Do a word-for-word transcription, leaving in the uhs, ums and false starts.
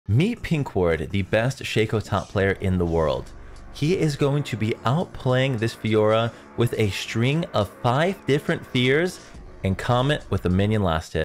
Meet Pinkward, the best Shaco top player in the world. He is going to be outplaying this Fiora with a string of five different fears and Comet with a minion last hit.